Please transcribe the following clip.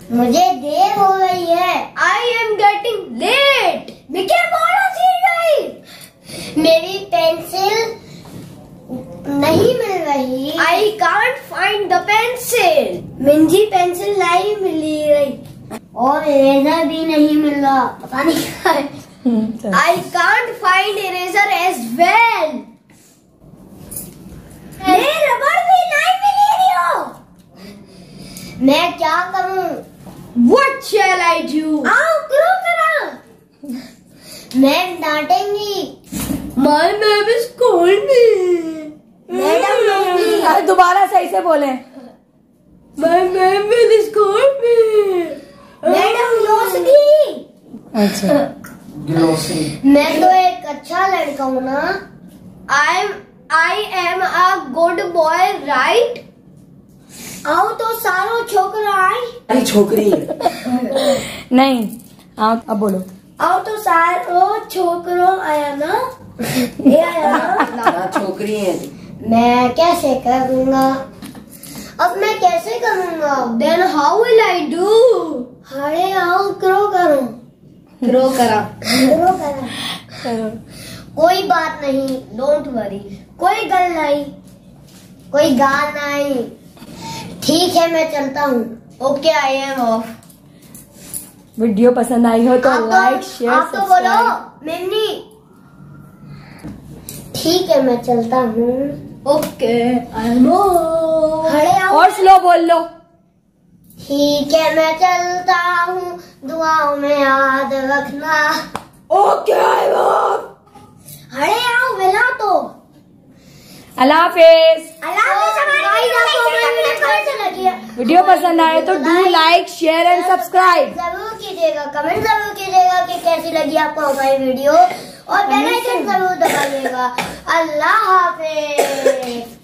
मुझे देर हो गई है। I am getting late. Mickey Mouse गिर गई। मेरी पेंसिल नहीं मिल रही। I can't find the pencil. मिंजी पेंसिल नहीं मिली रही और इरेजर भी नहीं मिल रहा, पता नहीं क्या है। I can't find eraser as well. रबड़ भी नहीं मिल रही हो। मैं क्या करूं? What shall I do? आओ करो करा। मैम डांटेंगी। My ma'am is called me. Madam लोगी। अरे दोबारा सही से बोले। My ma'am is called me. Madam लोगी। अच्छा मैं तो एक अच्छा लड़का हूँ ना। I am a good boy, right? आओ तो सारो छोकरा आई। अरे छोकरी नहीं, आप अब बोलो। आओ तो सारो छोकरो आया ना। ये आया ना। छोकरी है। मैं कैसे करूँगा? अब मैं कैसे करूँगा? Then how will I do? अरे आओ करो करो Throw करा। करो करो। कोई बात नहीं, Don't worry. कोई गल नहीं, कोई गाल नहीं। ठीक है मैं चलता हूँ। Okay, I am off. Video पसंद आई हो तो लाइक शेयर आप तो बोलो मिन्नी। ठीक है मैं चलता हूँ। Okay, I am off. खड़े आओ। और स्लो बोल लो। ठीक है मैं चलता हूँ, दुआओं में याद रखना। ओके खड़े आओ मिला तो। अल्लाह हाफिज। वीडियो पसंद आए तो do like share and subscribe जरूर कीजिएगा, कमेंट जरूर कीजिएगा कि कैसी लगी आपको हमारी वीडियो और बेल आइकन जरूर दबाइएगा। अल्लाह हाफिज।